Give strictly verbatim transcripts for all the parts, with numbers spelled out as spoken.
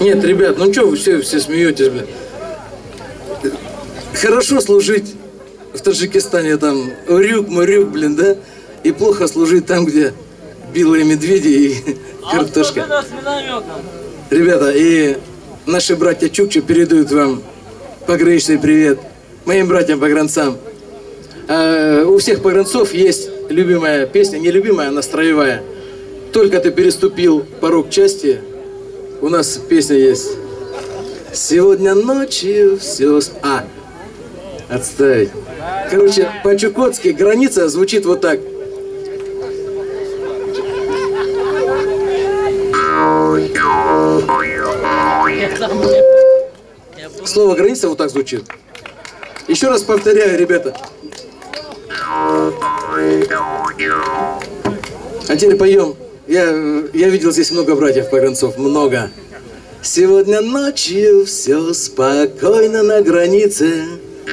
Нет, ребят, ну что вы все, все смеетесь, блин? Хорошо служить в Таджикистане, там, урюк-мурюк, блин, да? И плохо служить там, где белые медведи и картошка. Ребята, и наши братья Чукчи передают вам пограничный привет моим братьям-погранцам. А у всех погранцов есть любимая песня, не любимая, а настроевая. Только ты переступил порог части, у нас песня есть. Сегодня ночью все... А, отставить. Короче, по-чукотски граница звучит вот так. Слово граница вот так звучит. Еще раз повторяю, ребята. А теперь поем. Я, я видел здесь много братьев-погранцов, много. Сегодня ночью все спокойно на границе,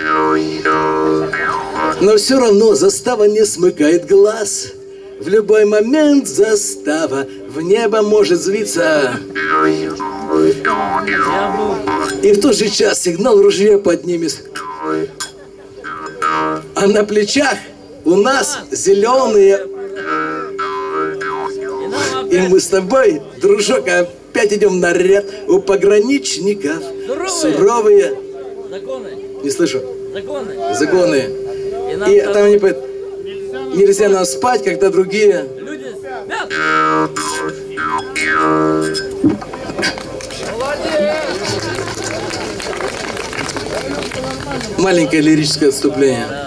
но все равно застава не смыкает глаз. В любой момент застава в небо может взвиться. И в тот же час сигнал ружья поднимет. А на плечах у нас зеленые. И мы с тобой, дружок, опять идем на ряд. У пограничников суровые. Законы. Не слышу. Законы. Законы. И, и там они поют. Нельзя нам спать, когда другие люди спят. Маленькое лирическое отступление.